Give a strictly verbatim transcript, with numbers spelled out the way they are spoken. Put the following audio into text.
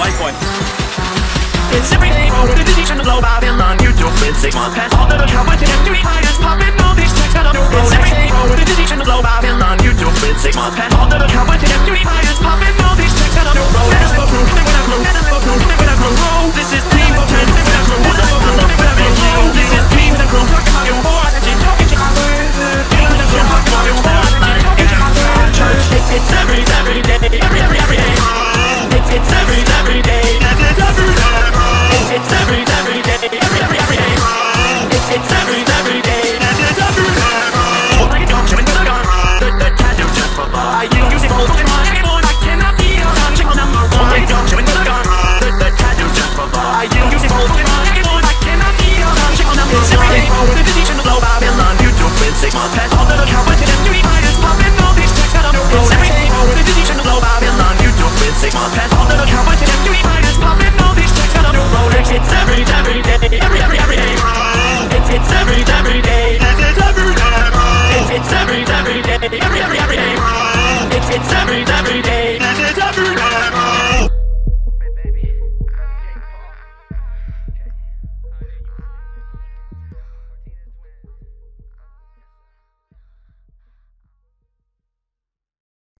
life boy. It's everything over the decision to blow. I've been on YouTube in six months past all the cowboys and empty tires, popping all these tracks out on the road. It's everything over the decision to blow. I've been on YouTube in six months past all the cowboys and empty tires, popping all these tracks out on the road. And I go through, and when I grow, and I go through, and when I grow, this is team of ten, and when I grow, and I go through, and when I grow, this is